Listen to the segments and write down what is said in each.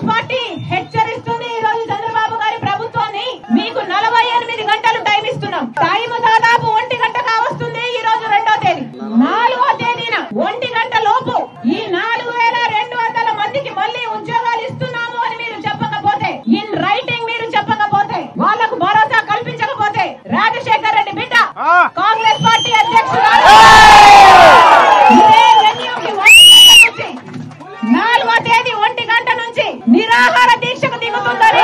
Congress party హెచ్చరిస్తుంది ఈ రోజు చంద్రబాబు గారి ప్రభుత్వాన్ని. మీకు 48 గంటలు టైం ఇస్తున్నాం. టైం దాదాపు 1 గంట కావస్తుంది. ఈ రోజు 2వ తేదీ, 4వ తేదీన 1 గంట లోపు ఈ 4200 మందికి మళ్ళీ ఉద్యోగాలు ఇస్తున్నాము అని మీరు చెప్పకపోతే, ఇన్ రైటింగ్ మీరు చెప్పకపోతే, వాళ్లకు భరోసా కల్పించకపోతే, రాజశేఖర్ రెడ్డి బిడ్డ కాంగ్రెస్ పార్టీ అధ్యక్షురాలు 4వ తేదీ 1 గంట నుంచి నిరాహార దీక్షకు దిగుతుందని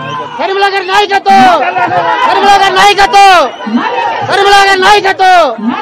నాయకత్వం